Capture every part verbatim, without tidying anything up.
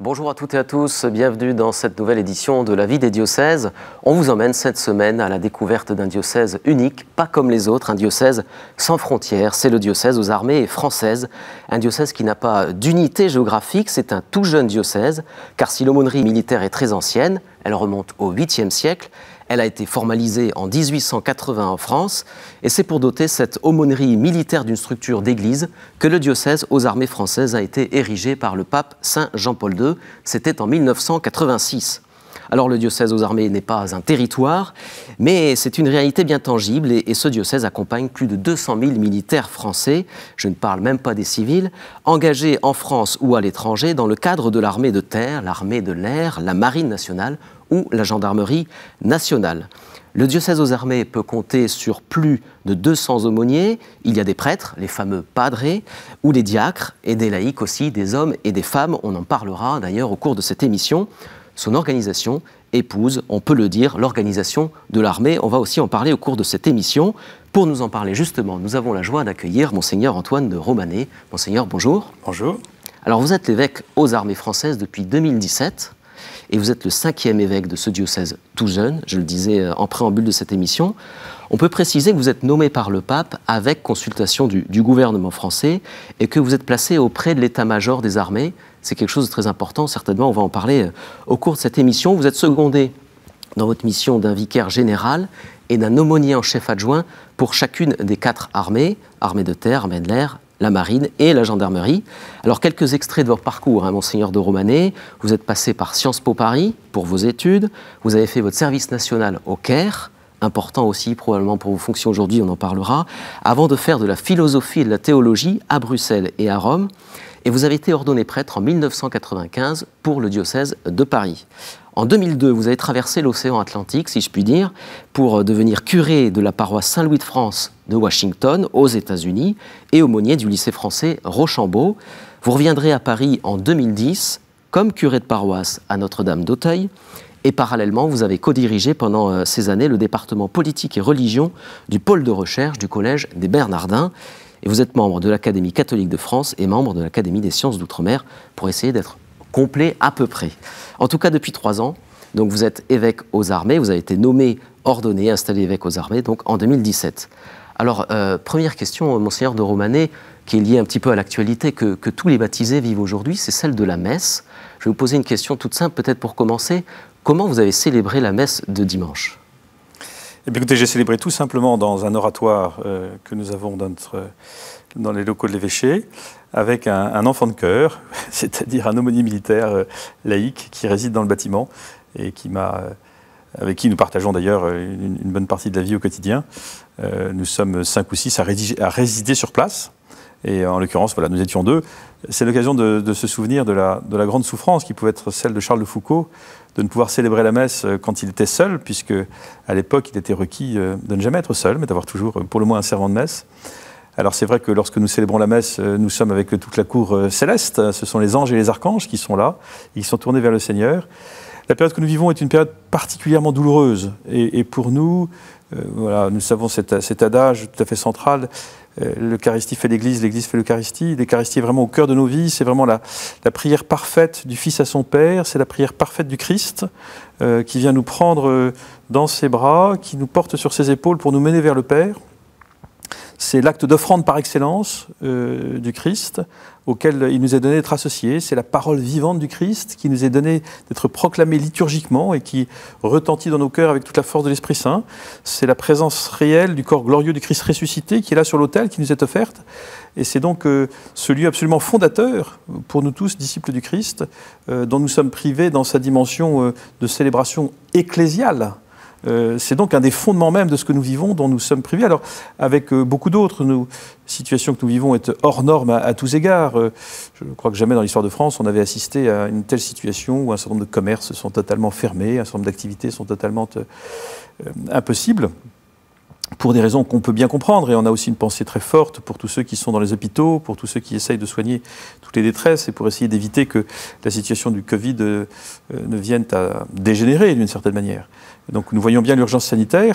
Bonjour à toutes et à tous, bienvenue dans cette nouvelle édition de La vie des diocèses. On vous emmène cette semaine à la découverte d'un diocèse unique, pas comme les autres, un diocèse sans frontières. C'est le diocèse aux armées françaises, un diocèse qui n'a pas d'unité géographique, c'est un tout jeune diocèse, car si l'aumônerie militaire est très ancienne, elle remonte au huitième siècle, elle a été formalisée en mille huit cent quatre-vingts en France, et c'est pour doter cette aumônerie militaire d'une structure d'église que le diocèse aux armées françaises a été érigé par le pape Saint Jean-Paul deux. C'était en mille neuf cent quatre-vingt-six. Alors le diocèse aux armées n'est pas un territoire, mais c'est une réalité bien tangible, et, et ce diocèse accompagne plus de deux cent mille militaires français, je ne parle même pas des civils, engagés en France ou à l'étranger dans le cadre de l'armée de terre, l'armée de l'air, la marine nationale ou la gendarmerie nationale. Le diocèse aux armées peut compter sur plus de deux cents aumôniers. Il y a des prêtres, les fameux padres, ou des diacres, et des laïcs aussi, des hommes et des femmes. On en parlera d'ailleurs au cours de cette émission. Son organisation épouse, on peut le dire, l'organisation de l'armée. On va aussi en parler au cours de cette émission. Pour nous en parler justement, nous avons la joie d'accueillir Monseigneur Antoine de Romanet. Monseigneur, bonjour. Bonjour. Alors vous êtes l'évêque aux armées françaises depuis deux mille dix-sept. Et vous êtes le cinquième évêque de ce diocèse tout jeune, je le disais en préambule de cette émission. On peut préciser que vous êtes nommé par le pape avec consultation du, du gouvernement français et que vous êtes placé auprès de l'état-major des armées. C'est quelque chose de très important, certainement, on va en parler au cours de cette émission. Vous êtes secondé dans votre mission d'un vicaire général et d'un aumônier en chef adjoint pour chacune des quatre armées, armée de terre, armée de l'air, la marine et la gendarmerie. Alors, quelques extraits de votre parcours, hein, Monseigneur de Romanet. Vous êtes passé par Sciences Po Paris pour vos études. Vous avez fait votre service national au Caire, important aussi probablement pour vos fonctions aujourd'hui, on en parlera, avant de faire de la philosophie et de la théologie à Bruxelles et à Rome. Et vous avez été ordonné prêtre en mille neuf cent quatre-vingt-quinze pour le diocèse de Paris. En deux mille deux, vous avez traversé l'océan Atlantique, si je puis dire, pour devenir curé de la paroisse Saint-Louis de France de Washington, aux États-Unis, et aumônier du lycée français Rochambeau. Vous reviendrez à Paris en deux mille dix, comme curé de paroisse à Notre-Dame d'Auteuil, et parallèlement, vous avez co-dirigé pendant ces années le département politique et religion du pôle de recherche du Collège des Bernardins. Et vous êtes membre de l'Académie catholique de France et membre de l'Académie des sciences d'outre-mer, pour essayer d'être complet à peu près. En tout cas, depuis trois ans, donc vous êtes évêque aux armées, vous avez été nommé, ordonné, installé évêque aux armées, donc en deux mille dix-sept. Alors, euh, première question, Monseigneur de Romanet, qui est liée un petit peu à l'actualité que, que tous les baptisés vivent aujourd'hui, c'est celle de la messe. Je vais vous poser une question toute simple, peut-être pour commencer. Comment vous avez célébré la messe de dimanche ? Eh bien, écoutez, j'ai célébré tout simplement dans un oratoire euh, que nous avons dans, notre, dans les locaux de l'évêché, avec un, un enfant de chœur, c'est-à-dire un aumônier militaire euh, laïque qui réside dans le bâtiment et qui m'a, euh, avec qui nous partageons d'ailleurs une, une bonne partie de la vie au quotidien. Euh, nous sommes cinq ou six à, rédiger, à résider sur place. Et en l'occurrence, voilà, nous étions deux. C'est l'occasion de, de se souvenir de la, de la grande souffrance qui pouvait être celle de Charles de Foucauld, de ne pouvoir célébrer la messe quand il était seul, puisque à l'époque, il était requis de ne jamais être seul, mais d'avoir toujours pour le moins un servant de messe. Alors c'est vrai que lorsque nous célébrons la messe, nous sommes avec toute la cour céleste. Ce sont les anges et les archanges qui sont là, ils sont tournés vers le Seigneur. La période que nous vivons est une période particulièrement douloureuse. Et, et pour nous, euh, voilà, nous savons cet, cet adage tout à fait central, euh, l'Eucharistie fait l'Église, l'Église fait l'Eucharistie. L'Eucharistie est vraiment au cœur de nos vies, c'est vraiment la, la prière parfaite du Fils à son Père, c'est la prière parfaite du Christ euh, qui vient nous prendre dans ses bras, qui nous porte sur ses épaules pour nous mener vers le Père. C'est l'acte d'offrande par excellence euh, du Christ auquel il nous est donné d'être associés. C'est la parole vivante du Christ qui nous est donnée d'être proclamée liturgiquement et qui retentit dans nos cœurs avec toute la force de l'Esprit Saint. C'est la présence réelle du corps glorieux du Christ ressuscité qui est là sur l'autel, qui nous est offerte. Et c'est donc euh, ce lieu absolument fondateur pour nous tous, disciples du Christ, euh, dont nous sommes privés dans sa dimension euh, de célébration ecclésiale. Euh, c'est donc un des fondements même de ce que nous vivons, dont nous sommes privés. Alors, avec euh, beaucoup d'autres nous, situations que nous vivons est hors norme à, à tous égards. Euh, je crois que jamais dans l'histoire de France, on avait assisté à une telle situation où un certain nombre de commerces sont totalement fermés, un certain nombre d'activités sont totalement euh, impossibles, pour des raisons qu'on peut bien comprendre. Et on a aussi une pensée très forte pour tous ceux qui sont dans les hôpitaux, pour tous ceux qui essayent de soigner toutes les détresses et pour essayer d'éviter que la situation du Covid euh, ne vienne à dégénérer d'une certaine manière. Donc nous voyons bien l'urgence sanitaire.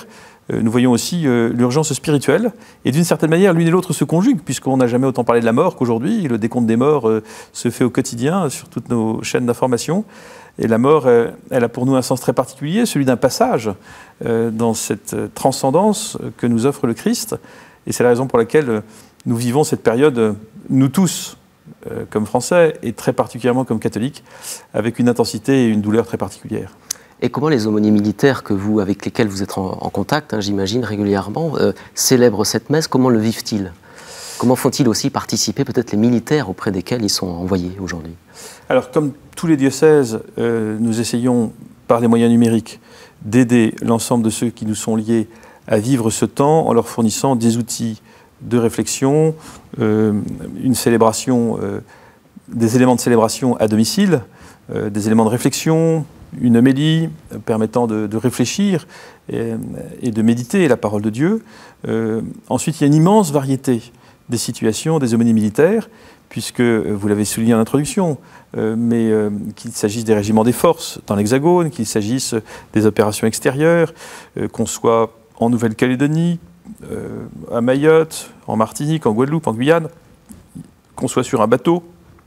euh, nous voyons aussi euh, l'urgence spirituelle. Et d'une certaine manière, l'une et l'autre se conjuguent, puisqu'on n'a jamais autant parlé de la mort qu'aujourd'hui. Le décompte des morts euh, se fait au quotidien sur toutes nos chaînes d'information. Et la mort, euh, elle a pour nous un sens très particulier, celui d'un passage euh, dans cette transcendance que nous offre le Christ. Et c'est la raison pour laquelle euh, nous vivons cette période, euh, nous tous, euh, comme Français, et très particulièrement comme catholiques, avec une intensité et une douleur très particulières. Et comment les aumôniers militaires que vous, avec lesquels vous êtes en, en contact, hein, j'imagine, régulièrement, euh, célèbrent cette messe? Comment le vivent-ils? Comment font-ils aussi participer peut-être les militaires auprès desquels ils sont envoyés aujourd'hui? Alors, comme tous les diocèses, euh, nous essayons, par les moyens numériques, d'aider l'ensemble de ceux qui nous sont liés à vivre ce temps en leur fournissant des outils de réflexion, euh, une célébration, euh, des éléments de célébration à domicile, euh, des éléments de réflexion, une homélie permettant de, de réfléchir et, et de méditer la parole de Dieu. Euh, ensuite, il y a une immense variété des situations des aumôniers militaires, puisque, vous l'avez souligné en introduction, euh, mais euh, qu'il s'agisse des régiments des forces dans l'Hexagone, qu'il s'agisse des opérations extérieures, euh, qu'on soit en Nouvelle-Calédonie, euh, à Mayotte, en Martinique, en Guadeloupe, en Guyane, qu'on soit sur un bateau,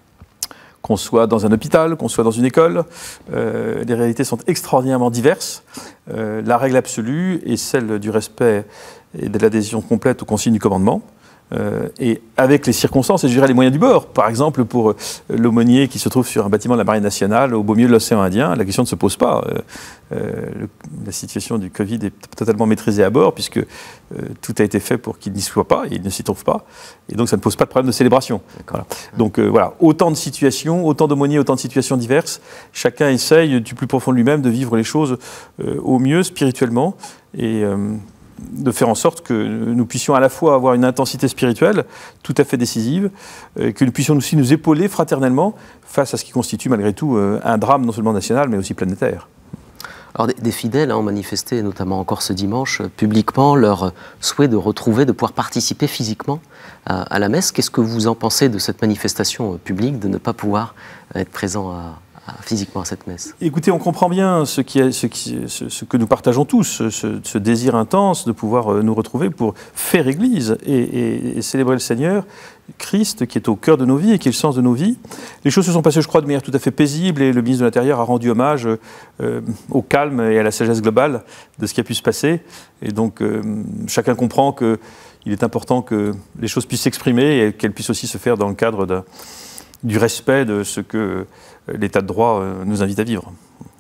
qu'on soit dans un hôpital, qu'on soit dans une école, euh, les réalités sont extraordinairement diverses. Euh, la règle absolue est celle du respect et de l'adhésion complète aux consignes du commandement. Euh, et avec les circonstances et je dirais les moyens du bord. Par exemple, pour euh, l'aumônier qui se trouve sur un bâtiment de la Marine nationale au beau milieu de l'océan Indien, la question ne se pose pas. Euh, euh, le, la situation du Covid est totalement maîtrisée à bord puisque euh, tout a été fait pour qu'il n'y soit pas et il ne s'y trouve pas. Et donc ça ne pose pas de problème de célébration. Voilà. Donc euh, voilà, autant de situations, autant d'aumôniers, autant de situations diverses. Chacun essaye du plus profond de lui-même de vivre les choses euh, au mieux spirituellement et euh, de faire en sorte que nous puissions à la fois avoir une intensité spirituelle tout à fait décisive, et que nous puissions aussi nous épauler fraternellement face à ce qui constitue malgré tout un drame non seulement national mais aussi planétaire. Alors des, des fidèles hein, ont manifesté, notamment encore ce dimanche, euh, publiquement leur souhait de retrouver, de pouvoir participer physiquement à, à la messe. Qu'est-ce que vous en pensez de cette manifestation euh, publique, de ne pas pouvoir euh, être présent à physiquement à cette messe? Écoutez, on comprend bien ce, qui est, ce, qui, ce, ce que nous partageons tous, ce, ce désir intense de pouvoir nous retrouver pour faire Église et, et, et célébrer le Seigneur, Christ, qui est au cœur de nos vies et qui est le sens de nos vies. Les choses se sont passées, je crois, de manière tout à fait paisible et le ministre de l'Intérieur a rendu hommage euh, au calme et à la sagesse globale de ce qui a pu se passer. Et donc, euh, chacun comprend qu'il est important que les choses puissent s'exprimer et qu'elles puissent aussi se faire dans le cadre de, du respect de ce que l'État de droit nous invite à vivre.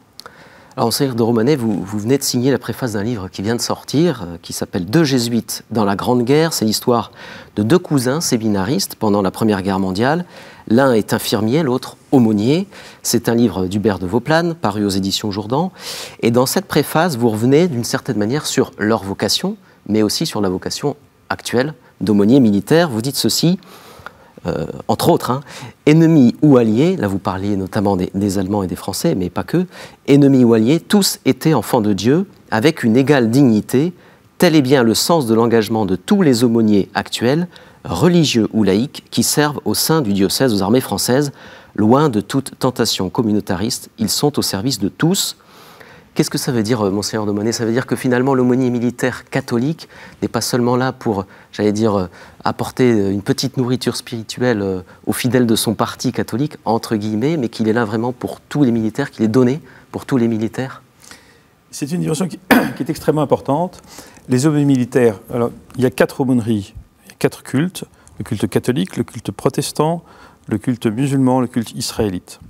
Alors, Monseigneur de Romanet, vous, vous venez de signer la préface d'un livre qui vient de sortir, euh, qui s'appelle « Deux jésuites dans la Grande Guerre ». C'est l'histoire de deux cousins séminaristes pendant la Première Guerre mondiale. L'un est infirmier, l'autre aumônier. C'est un livre d'Hubert de Vauplane, paru aux éditions Jourdan. Et dans cette préface, vous revenez d'une certaine manière sur leur vocation, mais aussi sur la vocation actuelle d'aumônier militaire. Vous dites ceci... Euh, entre autres, hein, ennemis ou alliés, là vous parliez notamment des, des Allemands et des Français, mais pas que, ennemis ou alliés, tous étaient enfants de Dieu, avec une égale dignité. Tel est bien le sens de l'engagement de tous les aumôniers actuels, religieux ou laïcs, qui servent au sein du diocèse aux armées françaises. Loin de toute tentation communautariste, ils sont au service de tous. Qu'est-ce que ça veut dire, Monseigneur de Romanet? Ça veut dire que finalement l'aumônier militaire catholique n'est pas seulement là pour, j'allais dire, apporter une petite nourriture spirituelle aux fidèles de son parti catholique, entre guillemets, mais qu'il est là vraiment pour tous les militaires, qu'il est donné pour tous les militaires? C'est une dimension qui, qui est extrêmement importante. Les aumôniers militaires, alors, il y a quatre aumôneries, il y a quatre cultes, le culte catholique, le culte protestant, le culte musulman, le culte israélite.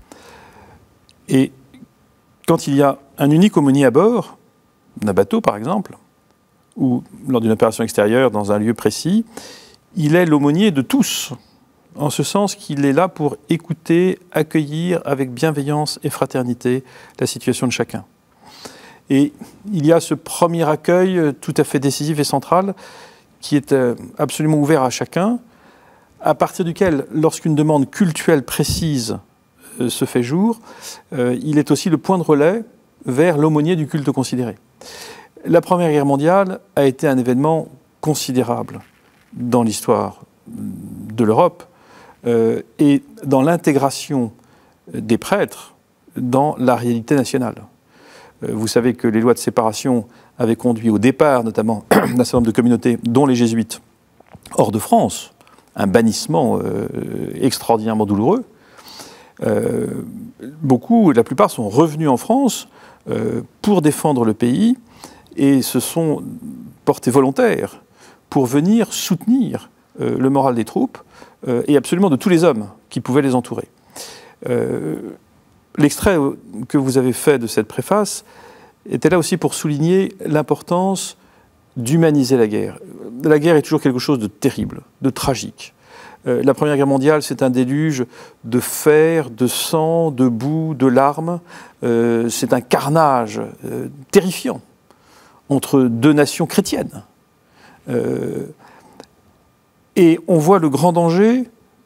Et quand il y a un unique aumônier à bord, d'un bateau par exemple, ou lors d'une opération extérieure dans un lieu précis, il est l'aumônier de tous, en ce sens qu'il est là pour écouter, accueillir avec bienveillance et fraternité la situation de chacun. Et il y a ce premier accueil tout à fait décisif et central qui est absolument ouvert à chacun, à partir duquel, lorsqu'une demande cultuelle précise se fait jour, euh, il est aussi le point de relais vers l'aumônier du culte considéré. La Première Guerre mondiale a été un événement considérable dans l'histoire de l'Europe euh, et dans l'intégration des prêtres dans la réalité nationale. Euh, vous savez que les lois de séparation avait conduit au départ notamment d'un certain nombre de communautés, dont les jésuites, hors de France, un bannissement euh, extraordinairement douloureux. Euh, beaucoup, la plupart sont revenus en France euh, pour défendre le pays et se sont portés volontaires pour venir soutenir euh, le moral des troupes euh, et absolument de tous les hommes qui pouvaient les entourer. Euh, L'extrait que vous avez fait de cette préface était là aussi pour souligner l'importance d'humaniser la guerre. La guerre est toujours quelque chose de terrible, de tragique. Euh, la Première Guerre mondiale, c'est un déluge de fer, de sang, de boue, de larmes. Euh, c'est un carnage euh, terrifiant entre deux nations chrétiennes. Euh, et on voit le grand danger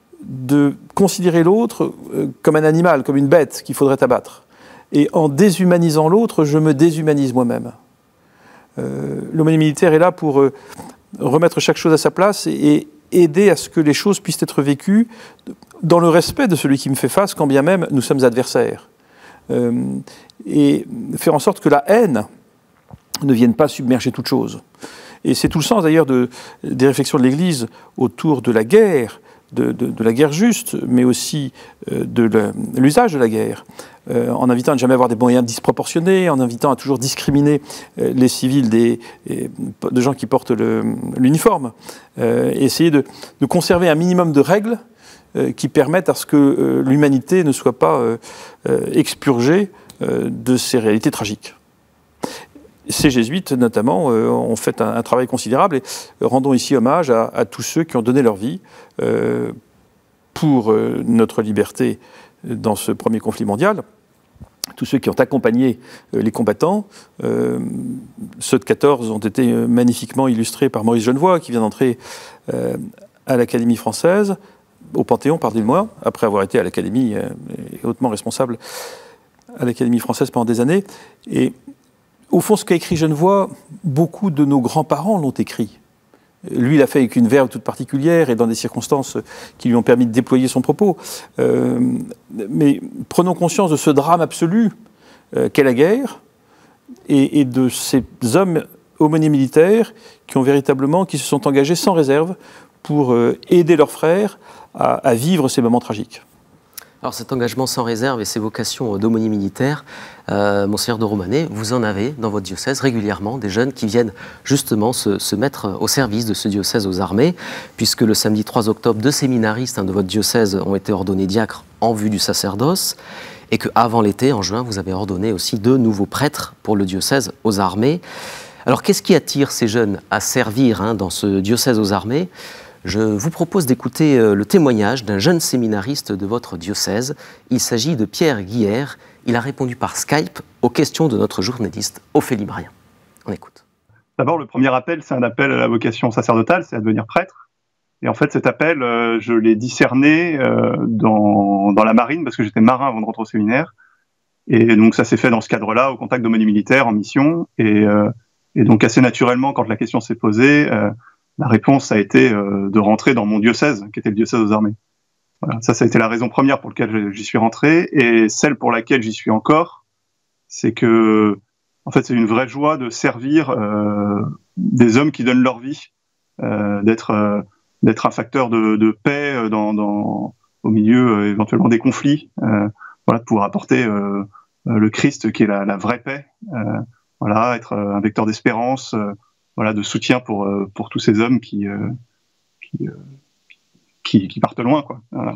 de considérer l'autre euh, comme un animal, comme une bête qu'il faudrait abattre. Et en déshumanisant l'autre, je me déshumanise moi-même. Euh, L'aumônier militaire est là pour euh, remettre chaque chose à sa place et, et aider à ce que les choses puissent être vécues dans le respect de celui qui me fait face, quand bien même nous sommes adversaires. Euh, et faire en sorte que la haine ne vienne pas submerger toute chose. Et c'est tout le sens d'ailleurs de, des réflexions de l'Église autour de la guerre, de, de, de la guerre juste, mais aussi euh, de l'usage de la guerre, euh, en invitant à ne jamais avoir des moyens disproportionnés, en invitant à toujours discriminer euh, les civils des, et, de gens qui portent l'uniforme, euh, et essayer de, de conserver un minimum de règles euh, qui permettent à ce que euh, l'humanité ne soit pas euh, euh, expurgée euh, de ces réalités tragiques. Ces jésuites, notamment, euh, ont fait un, un travail considérable et rendons ici hommage à, à tous ceux qui ont donné leur vie euh, pour euh, notre liberté dans ce premier conflit mondial, tous ceux qui ont accompagné euh, les combattants. Euh, ceux de quatorze ont été magnifiquement illustrés par Maurice Genevoix, qui vient d'entrer euh, à l'Académie française, au Panthéon, pardonnez-moi, après avoir été à l'Académie euh, et hautement responsable à l'Académie française pendant des années. Et au fond, ce qu'a écrit Genevoix, beaucoup de nos grands-parents l'ont écrit. Lui, il a fait avec une verve toute particulière et dans des circonstances qui lui ont permis de déployer son propos. Euh, mais prenons conscience de ce drame absolu euh, qu'est la guerre et, et de ces hommes aumôniers militaires qui ont véritablement, qui se sont engagés sans réserve pour euh, aider leurs frères à, à vivre ces moments tragiques. Alors cet engagement sans réserve et ces vocations d'aumônier militaire, euh, Monseigneur de Romanet, vous en avez dans votre diocèse régulièrement des jeunes qui viennent justement se, se mettre au service de ce diocèse aux armées, puisque le samedi trois octobre, deux séminaristes hein, de votre diocèse ont été ordonnés diacres en vue du sacerdoce, et qu'avant l'été, en juin, vous avez ordonné aussi deux nouveaux prêtres pour le diocèse aux armées. Alors qu'est-ce qui attire ces jeunes à servir hein, dans ce diocèse aux armées ? Je vous propose d'écouter le témoignage d'un jeune séminariste de votre diocèse. Il s'agit de Pierre Guillère. Il a répondu par Skype aux questions de notre journaliste Ophélie Brien. On écoute. D'abord, le premier appel, c'est un appel à la vocation sacerdotale, c'est à devenir prêtre. Et en fait, cet appel, euh, je l'ai discerné euh, dans, dans la marine, parce que j'étais marin avant de rentrer au séminaire. Et donc, ça s'est fait dans ce cadre-là, au contact d'aumôniers militaires, en mission. Et, euh, et donc, assez naturellement, quand la question s'est posée, euh, la réponse a été euh, de rentrer dans mon diocèse, qui était le diocèse aux armées. Voilà, ça, ça a été la raison première pour laquelle j'y suis rentré, et celle pour laquelle j'y suis encore, c'est que, en fait, c'est une vraie joie de servir euh, des hommes qui donnent leur vie, euh, d'être euh, d'être un facteur de, de paix dans, dans au milieu euh, éventuellement des conflits, euh, voilà, de pouvoir apporter euh, le Christ qui est la, la vraie paix, euh, voilà, être un vecteur d'espérance. Euh, Voilà, de soutien pour euh, pour tous ces hommes qui euh, qui, euh, qui qui partent loin, quoi. Voilà.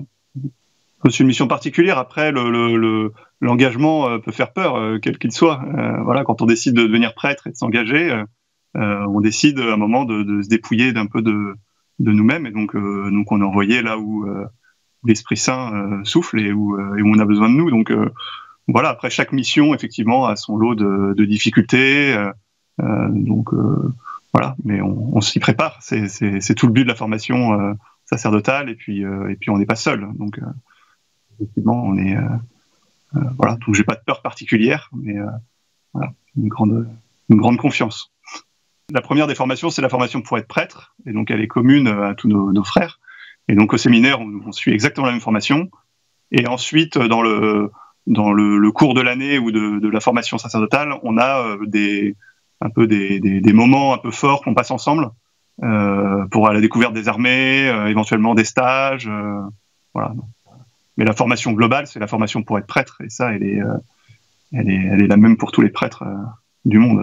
C'est une mission particulière. Après, le le l'engagement le, peut faire peur, euh, quel qu'il soit. Euh, voilà, quand on décide de devenir prêtre et de s'engager, euh, on décide à un moment de, de se dépouiller d'un peu de de nous-mêmes, et donc euh, donc on est envoyé là où euh, l'Esprit Saint euh, souffle et où euh, et où on a besoin de nous. Donc euh, voilà. Après, chaque mission, effectivement, a son lot de, de difficultés. Euh, euh, donc euh, Voilà, mais on, on s'y prépare. C'est tout le but de la formation euh, sacerdotale, et puis euh, et puis on n'est pas seul. Donc euh, effectivement, on est euh, euh, voilà. Donc j'ai pas de peur particulière, mais euh, voilà, une grande une grande confiance. La première des formations, c'est la formation pour être prêtre, et donc elle est commune à tous nos, nos frères. Et donc au séminaire, on, on suit exactement la même formation. Et ensuite, dans le dans le, le cours de l'année ou de, de la formation sacerdotale, on a euh, des un peu des, des, des moments un peu forts qu'on passe ensemble euh, pour la découverte des armées, euh, éventuellement des stages. Euh, voilà. Mais la formation globale, c'est la formation pour être prêtre, et ça, elle est, euh, elle est, elle est la même pour tous les prêtres euh, du monde.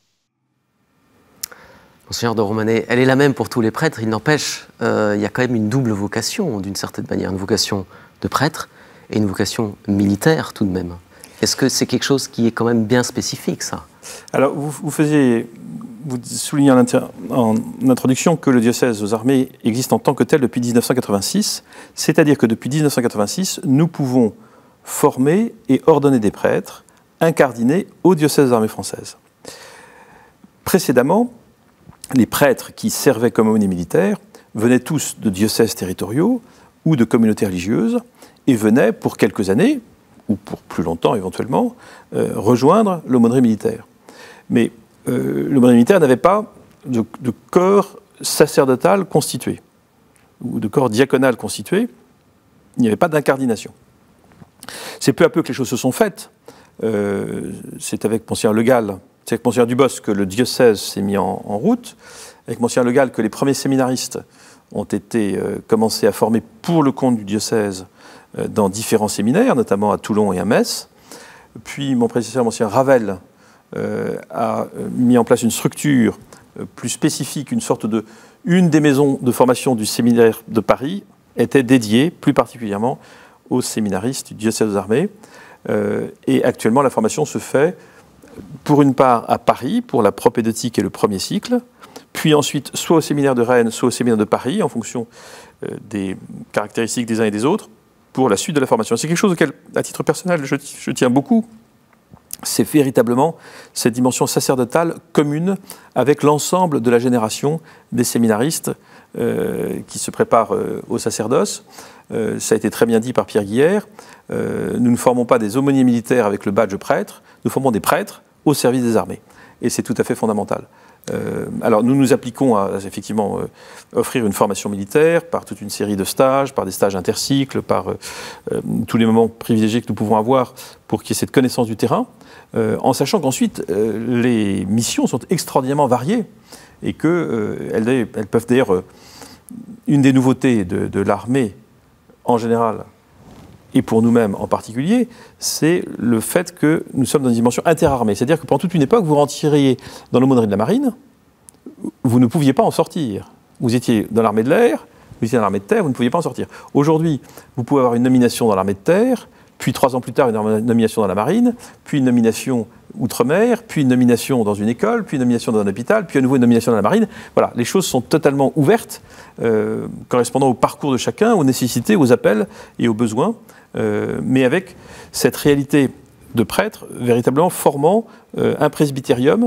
Monseigneur de Romanet, elle est la même pour tous les prêtres. Il n'empêche, euh, il y a quand même une double vocation, d'une certaine manière, une vocation de prêtre et une vocation militaire tout de même. Est-ce que c'est quelque chose qui est quand même bien spécifique, ça? Alors, vous, vous faisiez, vous soulignez en, en introduction que le diocèse aux armées existe en tant que tel depuis mille neuf cent quatre-vingt-six, c'est-à-dire que depuis mille neuf cent quatre-vingt-six, nous pouvons former et ordonner des prêtres incardinés au diocèse aux armées françaises. Précédemment, les prêtres qui servaient comme aumôniers militaires venaient tous de diocèses territoriaux ou de communautés religieuses et venaient pour quelques années, ou pour plus longtemps éventuellement, euh, rejoindre l'aumônerie militaire. Mais euh, l'aumônerie militaire n'avait pas de, de corps sacerdotal constitué, ou de corps diaconal constitué, il n'y avait pas d'incardination. C'est peu à peu que les choses se sont faites. Euh, c'est avec Monseigneur Le Gall, c'est avec Monseigneur Dubos que le diocèse s'est mis en, en route, avec Monseigneur Le Gall que les premiers séminaristes ont été euh, commencés à former pour le compte du diocèse euh, dans différents séminaires, notamment à Toulon et à Metz. Puis mon prédécesseur, Monseigneur Ravel, euh, a mis en place une structure euh, plus spécifique, une sorte de... Une des maisons de formation du séminaire de Paris était dédiée plus particulièrement aux séminaristes du diocèse aux armées. Euh, et actuellement, la formation se fait pour une part à Paris, pour la propédeutique et le premier cycle, puis ensuite soit au séminaire de Rennes, soit au séminaire de Paris, en fonction euh, des caractéristiques des uns et des autres, pour la suite de la formation. C'est quelque chose auquel, à titre personnel, je, je tiens beaucoup. C'est véritablement cette dimension sacerdotale commune avec l'ensemble de la génération des séminaristes euh, qui se préparent euh, au sacerdoce. Euh, ça a été très bien dit par Pierre Guillère. Euh, nous ne formons pas des aumôniers militaires avec le badge prêtre, nous formons des prêtres au service des armées. Et c'est tout à fait fondamental. Euh, alors nous nous appliquons à, à effectivement euh, offrir une formation militaire par toute une série de stages, par des stages intercycles, par euh, euh, tous les moments privilégiés que nous pouvons avoir pour qu'il y ait cette connaissance du terrain, euh, en sachant qu'ensuite euh, les missions sont extraordinairement variées et qu'elles euh, elles, elles peuvent d'ailleurs, euh, une des nouveautés de, de l'armée en général, et pour nous-mêmes en particulier, c'est le fait que nous sommes dans une dimension interarmée. C'est-à-dire que pendant toute une époque, vous rentriez dans l'aumônerie de la marine, vous ne pouviez pas en sortir. Vous étiez dans l'armée de l'air, vous étiez dans l'armée de terre, vous ne pouviez pas en sortir. Aujourd'hui, vous pouvez avoir une nomination dans l'armée de terre, puis trois ans plus tard, une nomination dans la marine, puis une nomination outre-mer, puis une nomination dans une école, puis une nomination dans un hôpital, puis à nouveau une nomination dans la marine. Voilà, les choses sont totalement ouvertes, euh, correspondant au parcours de chacun, aux nécessités, aux appels et aux besoins, euh, mais avec cette réalité de prêtre véritablement formant euh, un presbytérium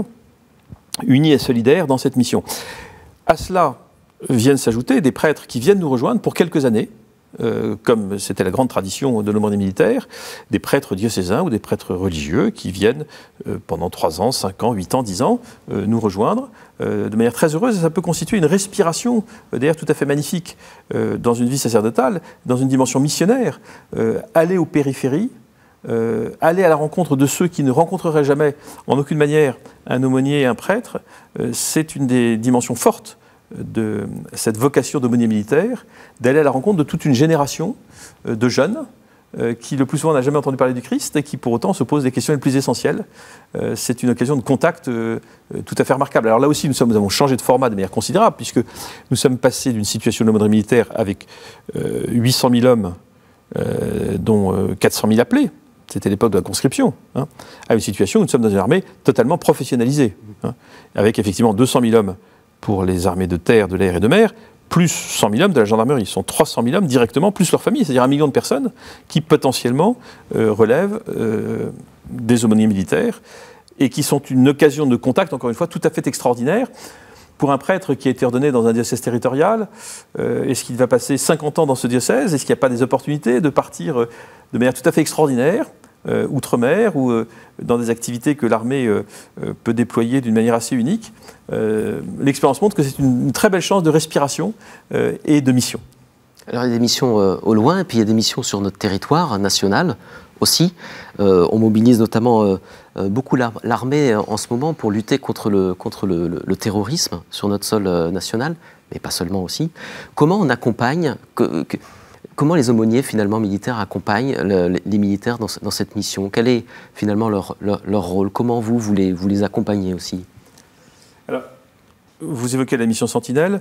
uni et solidaire dans cette mission. À cela viennent s'ajouter des prêtres qui viennent nous rejoindre pour quelques années, Euh, comme c'était la grande tradition de l'aumônerie militaire, des prêtres diocésains ou des prêtres religieux qui viennent euh, pendant trois ans, cinq ans, huit ans, dix ans euh, nous rejoindre euh, de manière très heureuse. Et ça peut constituer une respiration, euh, d'ailleurs tout à fait magnifique, euh, dans une vie sacerdotale, dans une dimension missionnaire, euh, aller aux périphéries, euh, aller à la rencontre de ceux qui ne rencontreraient jamais en aucune manière un aumônier et un prêtre, euh, c'est une des dimensions fortes de cette vocation d'aumônier militaire, d'aller à la rencontre de toute une génération de jeunes euh, qui le plus souvent n'a jamais entendu parler du Christ et qui pour autant se posent des questions les plus essentielles. Euh, c'est une occasion de contact euh, tout à fait remarquable. Alors là aussi, nous, sommes, nous avons changé de format de manière considérable, puisque nous sommes passés d'une situation de l'aumônerie militaire avec euh, huit cent mille hommes, euh, dont euh, quatre cent mille appelés, c'était l'époque de la conscription, hein, à une situation où nous sommes dans une armée totalement professionnalisée, hein, avec effectivement deux cent mille hommes pour les armées de terre, de l'air et de mer, plus cent mille hommes de la gendarmerie. Ils sont trois cent mille hommes directement, plus leur famille, c'est-à-dire un million de personnes qui potentiellement euh, relèvent euh, des aumôniers militaires et qui sont une occasion de contact, encore une fois, tout à fait extraordinaire. Pour un prêtre qui a été ordonné dans un diocèse territorial, euh, est-ce qu'il va passer cinquante ans dans ce diocèse? Est-ce qu'il n'y a pas des opportunités de partir euh, de manière tout à fait extraordinaire Euh, outre-mer ou euh, dans des activités que l'armée euh, euh, peut déployer d'une manière assez unique. Euh, l'expérience montre que c'est une, une très belle chance de respiration euh, et de mission. Alors il y a des missions euh, au loin et puis il y a des missions sur notre territoire national. aussi. Euh, on mobilise notamment euh, euh, beaucoup l'armée en ce moment pour lutter contre le, contre le, le, le terrorisme sur notre sol euh, national, mais pas seulement aussi. Comment on accompagne, que, que, comment les aumôniers finalement militaires accompagnent le, les militaires dans, dans cette mission? Quel est finalement leur, leur, leur rôle? Comment vous, vous les, vous les accompagnez aussi? Alors, vous évoquez la mission Sentinelle.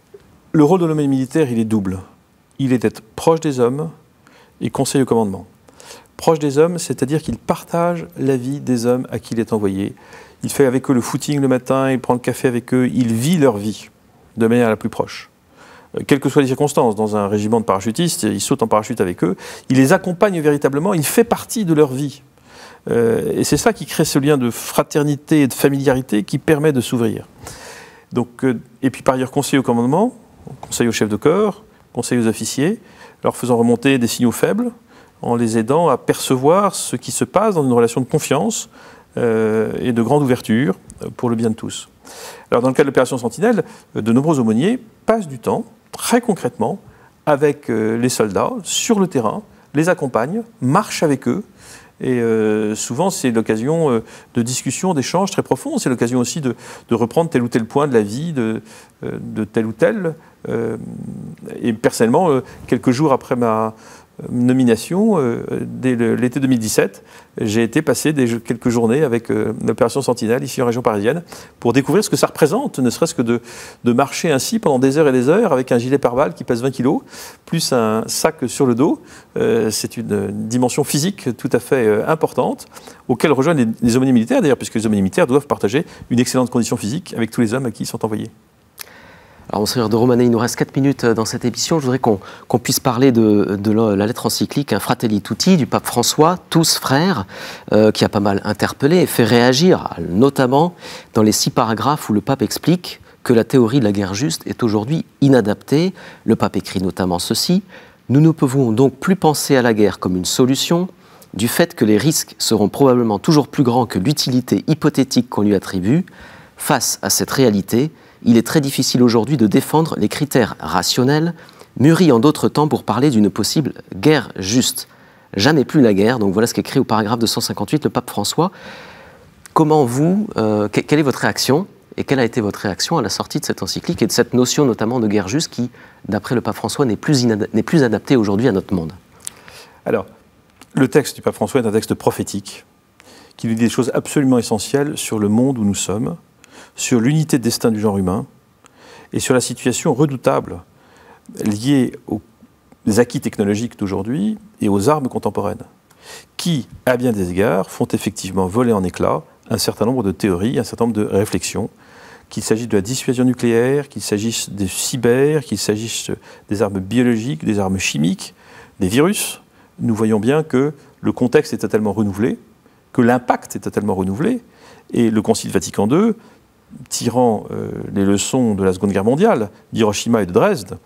Le rôle de l'aumônier militaire, il est double. Il est d'être proche des hommes et conseil au commandement. Proche des hommes, c'est-à-dire qu'il partage la vie des hommes à qui il est envoyé. Il fait avec eux le footing le matin, il prend le café avec eux, il vit leur vie de manière la plus proche. Euh, quelles que soient les circonstances, dans un régiment de parachutistes, il saute en parachute avec eux, il les accompagne véritablement, il fait partie de leur vie. Euh, et c'est ça qui crée ce lien de fraternité et de familiarité qui permet de s'ouvrir. Donc, euh, et puis par ailleurs, conseil au commandement, conseil au chef de corps, conseil aux officiers, leur faisant remonter des signaux faibles, en les aidant à percevoir ce qui se passe dans une relation de confiance euh, et de grande ouverture pour le bien de tous. Alors dans le cas de l'opération Sentinelle, de nombreux aumôniers passent du temps, très concrètement, avec euh, les soldats, sur le terrain, les accompagnent, marchent avec eux, et euh, souvent c'est l'occasion euh, de discussions, d'échanges très profonds, c'est l'occasion aussi de, de reprendre tel ou tel point de la vie de, euh, de tel ou tel. Euh, et personnellement, euh, quelques jours après ma nomination, euh, dès l'été deux mille dix-sept, j'ai été passer des, quelques journées avec euh, l'opération Sentinelle ici en région parisienne pour découvrir ce que ça représente, ne serait-ce que de, de marcher ainsi pendant des heures et des heures avec un gilet pare-balles qui pèse vingt kilos, plus un sac sur le dos. Euh, c'est une, une dimension physique tout à fait euh, importante, auquel rejoignent les, les aumôniers militaires d'ailleurs, puisque les aumôniers militaires doivent partager une excellente condition physique avec tous les hommes à qui ils sont envoyés. Alors, Monseigneur de Romanet, il nous reste quatre minutes dans cette émission. Je voudrais qu'on qu'on puisse parler de, de la lettre encyclique un Fratelli Tutti du pape François, tous frères, euh, qui a pas mal interpellé et fait réagir, notamment dans les six paragraphes où le pape explique que la théorie de la guerre juste est aujourd'hui inadaptée. Le pape écrit notamment ceci: « Nous ne pouvons donc plus penser à la guerre comme une solution, du fait que les risques seront probablement toujours plus grands que l'utilité hypothétique qu'on lui attribue. Face à cette réalité, il est très difficile aujourd'hui de défendre les critères rationnels, mûris en d'autres temps pour parler d'une possible guerre juste. Jamais plus la guerre. » Donc voilà ce qu'écrit au paragraphe deux cent cinquante-huit le pape François. Comment vous, euh, quelle est votre réaction et quelle a été votre réaction à la sortie de cette encyclique et de cette notion notamment de guerre juste qui, d'après le pape François, n'est plus, n'est plus adaptée aujourd'hui à notre monde? Alors, le texte du pape François est un texte prophétique qui nous dit des choses absolument essentielles sur le monde où nous sommes, sur l'unité de destin du genre humain et sur la situation redoutable liée aux acquis technologiques d'aujourd'hui et aux armes contemporaines, qui, à bien des égards, font effectivement voler en éclats un certain nombre de théories, un certain nombre de réflexions, qu'il s'agisse de la dissuasion nucléaire, qu'il s'agisse des cyber, qu'il s'agisse des armes biologiques, des armes chimiques, des virus. Nous voyons bien que le contexte est totalement renouvelé, que l'impact est totalement renouvelé, et le Concile Vatican deux, tirant euh, les leçons de la Seconde Guerre mondiale, d'Hiroshima et de Dresde,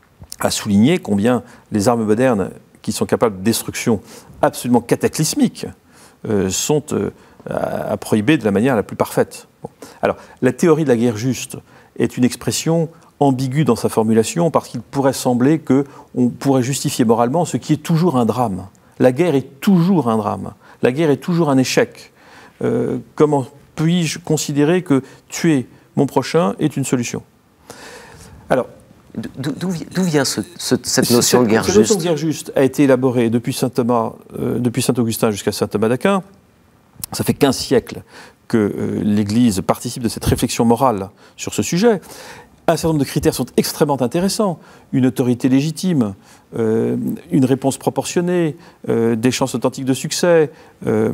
a souligné combien les armes modernes, qui sont capables de destruction absolument cataclysmique, euh, sont euh, à, à prohiber de la manière la plus parfaite. Bon. Alors, la théorie de la guerre juste est une expression ambiguë dans sa formulation, parce qu'il pourrait sembler qu'on pourrait justifier moralement ce qui est toujours un drame. La guerre est toujours un drame. La guerre est toujours un échec. Euh, comment puis-je considérer que tuer mon prochain est une solution? Alors, d'où vient ce, ce, cette notion cette, de guerre cette juste? Cette notion de guerre juste a été élaborée depuis saint Thomas, euh, depuis saint Augustin jusqu'à saint Thomas d'Aquin. Ça fait quinze siècles que euh, l'Église participe de cette réflexion morale sur ce sujet. Un certain nombre de critères sont extrêmement intéressants. Une autorité légitime, euh, une réponse proportionnée, euh, des chances authentiques de succès, euh,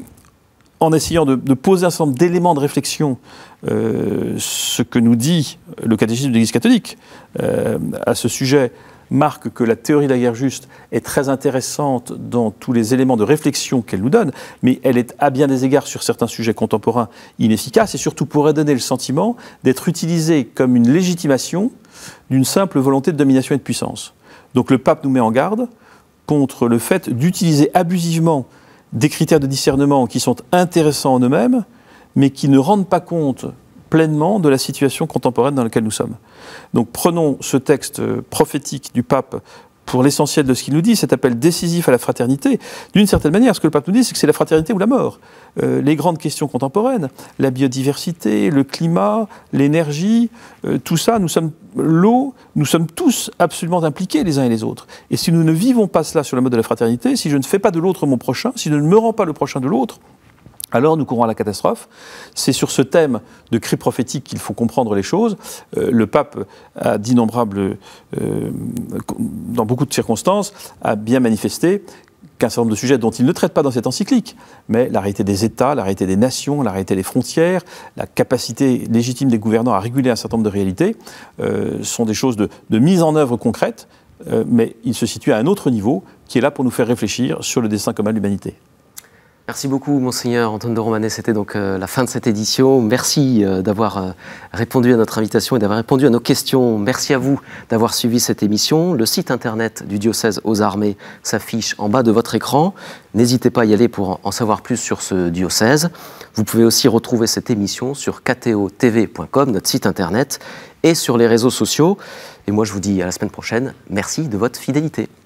en essayant de, de poser un certain nombre d'éléments de réflexion, euh, ce que nous dit le catéchisme de l'Église catholique euh, à ce sujet marque que la théorie de la guerre juste est très intéressante dans tous les éléments de réflexion qu'elle nous donne, mais elle est à bien des égards sur certains sujets contemporains inefficace et surtout pourrait donner le sentiment d'être utilisée comme une légitimation d'une simple volonté de domination et de puissance. Donc le pape nous met en garde contre le fait d'utiliser abusivement des critères de discernement qui sont intéressants en eux-mêmes, mais qui ne rendent pas compte pleinement de la situation contemporaine dans laquelle nous sommes. Donc prenons ce texte prophétique du pape pour l'essentiel de ce qu'il nous dit, cet appel décisif à la fraternité. D'une certaine manière, ce que le pape nous dit, c'est que c'est la fraternité ou la mort. Euh, les grandes questions contemporaines, la biodiversité, le climat, l'énergie, euh, tout ça, nous sommes l'eau, nous sommes tous absolument impliqués les uns et les autres. Et si nous ne vivons pas cela sur le mode de la fraternité, si je ne fais pas de l'autre mon prochain, si je ne me rends pas le prochain de l'autre, alors nous courons à la catastrophe. C'est sur ce thème de cri prophétique qu'il faut comprendre les choses. Euh, le pape a d'innombrables, euh, dans beaucoup de circonstances, a bien manifesté qu'un certain nombre de sujets dont il ne traite pas dans cette encyclique, mais la réalité des États, la réalité des nations, la réalité des frontières, la capacité légitime des gouvernants à réguler un certain nombre de réalités, euh, sont des choses de, de mise en œuvre concrète, euh, mais il se situe à un autre niveau qui est là pour nous faire réfléchir sur le destin commun de l'humanité. Merci beaucoup, Monseigneur Antoine de Romanet. C'était donc euh, la fin de cette édition. Merci euh, d'avoir euh, répondu à notre invitation et d'avoir répondu à nos questions. Merci à vous d'avoir suivi cette émission. Le site internet du diocèse aux armées s'affiche en bas de votre écran. N'hésitez pas à y aller pour en savoir plus sur ce diocèse. Vous pouvez aussi retrouver cette émission sur k t o t v point com, notre site internet, et sur les réseaux sociaux. Et moi, je vous dis à la semaine prochaine. Merci de votre fidélité.